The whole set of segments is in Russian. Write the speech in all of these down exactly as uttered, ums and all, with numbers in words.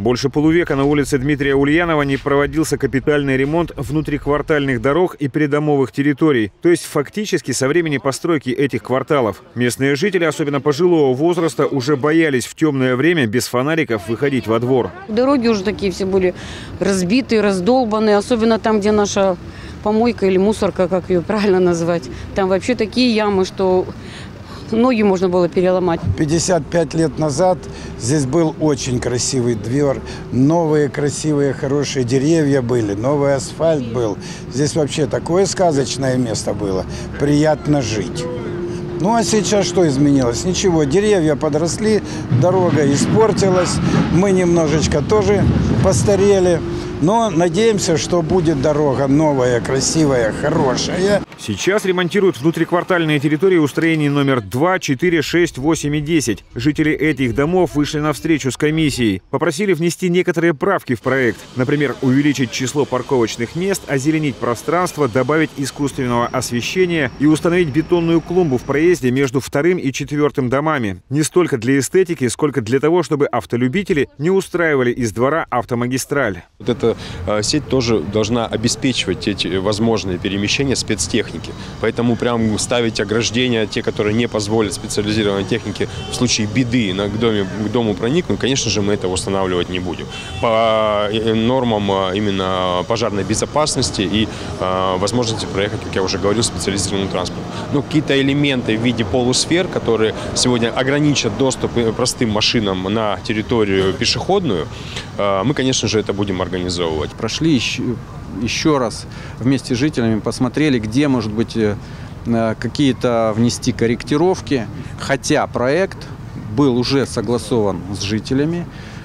Больше полувека на улице Дмитрия Ульянова не проводился капитальный ремонт внутриквартальных дорог и придомовых территорий. То есть фактически со времени постройки этих кварталов. Местные жители, особенно пожилого возраста, уже боялись в темное время без фонариков выходить во двор. Дороги уже такие все были разбитые, раздолбанные, особенно там, где наша помойка или мусорка, как ее правильно назвать. Там вообще такие ямы, что ноги можно было переломать. пятьдесят пять лет назад здесь был очень красивый двор. Новые красивые, хорошие деревья были, новый асфальт был. Здесь вообще такое сказочное место было. Приятно жить. Ну а сейчас что изменилось? Ничего, деревья подросли, дорога испортилась. Мы немножечко тоже постарели. Но надеемся, что будет дорога новая, красивая, хорошая. Сейчас ремонтируют внутриквартальные территории у строений номер два, четыре, шесть, восемь и десять. Жители этих домов вышли на встречу с комиссией. Попросили внести некоторые правки в проект. Например, увеличить число парковочных мест, озеленить пространство, добавить искусственного освещения и установить бетонную клумбу в проезде между вторым и четвертым домами. Не столько для эстетики, сколько для того, чтобы автолюбители не устраивали из двора автомагистраль. Вот эта сеть тоже должна обеспечивать эти возможные перемещения спецтехники. Поэтому прям ставить ограждения, те, которые не позволят специализированной технике в случае беды на к, доме, к дому проникнуть, конечно же, мы это устанавливать не будем. По нормам именно пожарной безопасности и э, возможности проехать, как я уже говорил, специализированным транспортом. Но какие-то элементы в виде полусфер, которые сегодня ограничат доступ простым машинам на территорию пешеходную, э, мы, конечно же, это будем организовывать. Прошли еще, еще раз вместе с жителями, посмотрели, где, может быть, какие-то внести корректировки. Хотя проект был уже согласован с жителями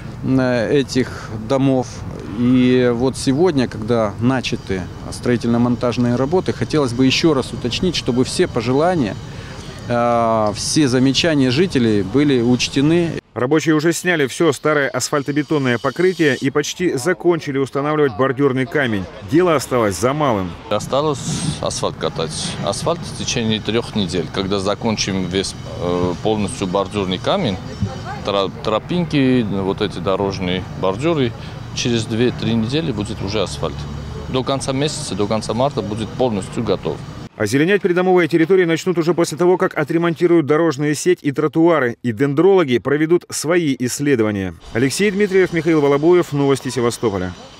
этих домов. И вот сегодня, когда начаты строительно-монтажные работы, хотелось бы еще раз уточнить, чтобы все пожелания, все замечания жителей были учтены. Рабочие уже сняли все старое асфальтобетонное покрытие и почти закончили устанавливать бордюрный камень. Дело осталось за малым. Осталось асфальт катать. Асфальт в течение трех недель. Когда закончим весь полностью бордюрный камень, тропинки, вот эти дорожные бордюры, через две-три недели будет уже асфальт. До конца месяца, до конца марта будет полностью готов. Озеленять придомовые территории начнут уже после того, как отремонтируют дорожную сеть и тротуары, и дендрологи проведут свои исследования. Алексей Дмитриев, Михаил Волобуев, Новости Севастополя.